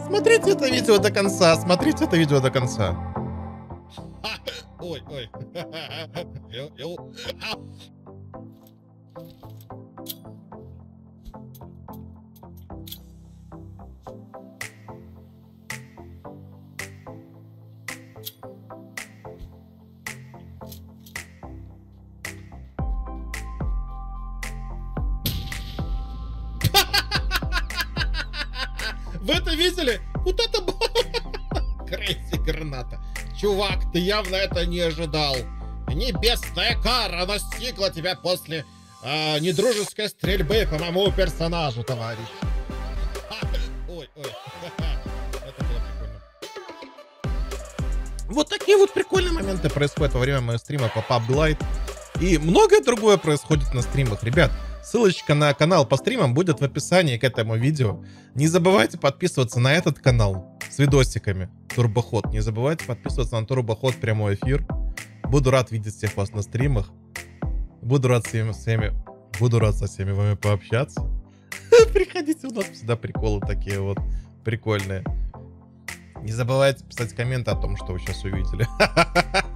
Смотрите это видео до конца, смотрите это видео до конца. Ой, ой. Вы это видели? Вот это было крейси граната. Чувак, ты явно это не ожидал. Небесная кара настигла тебя после недружеской стрельбы по моему персонажу, товарищ. Ой, ой. Это было прикольно. Вот такие вот прикольные моменты происходят во время моего стрима по PUBG Lite. И многое другое происходит на стримах. Ребят, ссылочка на канал по стримам будет в описании к этому видео. Не забывайте подписываться на этот канал с видосиками Турбоход. Не забывайте подписываться на Турбоход прямой эфир. Буду рад видеть всех вас на стримах. Буду рад со всеми вами пообщаться. Приходите, у нас всегда приколы такие вот прикольные. Не забывайте писать комменты о том, что вы сейчас увидели.